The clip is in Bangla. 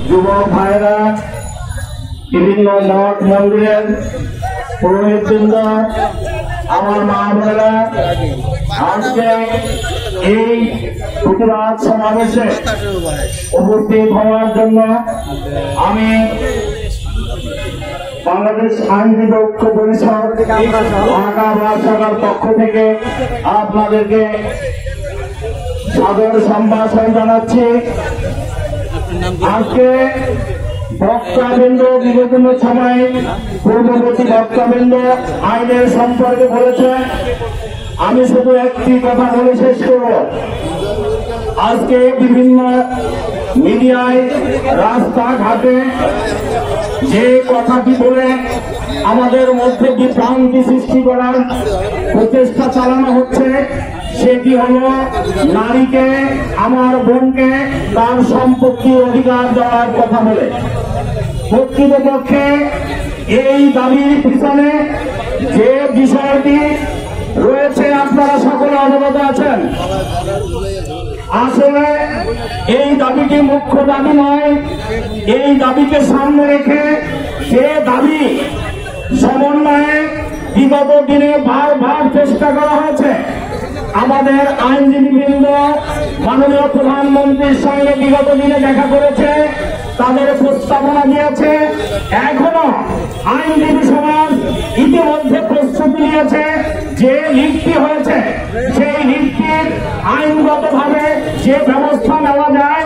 যুবক ভাইরা, বিভিন্ন মঠ মন্দিরের পুরোহিতবৃন্দ, আমার মা বোনেরা, আজকে এই প্রতিবাদ সমাবেশে উপস্থিত হওয়ার জন্য আমি বাংলাদেশ আইনজীবী ঐক্য পরিষদ ঢাকা মহাশাখার পক্ষ থেকে আপনাদেরকে সাদর সম্ভাষণ জানাচ্ছি। আজকে বক্তাবৃন্দ বিভিন্ন সময় পূর্ববর্তী বক্তাবৃন্দ আইনের সম্পর্কে বলেছে, আমি শুধু একটি কথা বলে শেষ করব। আজকে বিভিন্ন মিডিয়ায় রাস্তাঘাটে যে কথাটি বলে আমাদের মধ্যে বিভ্রান্তি সৃষ্টি করার প্রচেষ্টা চালানো হচ্ছে, সেটি হলো নারীকে, আমার বোনকে তার সম্পত্তির অধিকার দেওয়ার কথা বলে। প্রকৃতপক্ষে এই দাবির পিছনে যে বিষয়টি রয়েছে আপনারা সকলে অবগত আছেন। আসলে এই দাবিটি মুখ্য দাবি নয়। এই দাবিকে সামনে রেখে যে দাবি সমন্বয়ে বিগত দিনে বারবার চেষ্টা করা হয়েছে। আমাদের আইনজীবীবৃন্দ মাননীয় প্রধানমন্ত্রীর সঙ্গে বিগত দিনে দেখা করেছে, তাদের প্রস্তাবনা দিয়েছে। এখনো আইনজীবী সমাজ ইতিমধ্যে প্রস্তুতি নিয়েছে। যে লিখটি হয়েছে সেই লিখটির আইনগতভাবে যে ব্যবস্থা নেওয়া যায়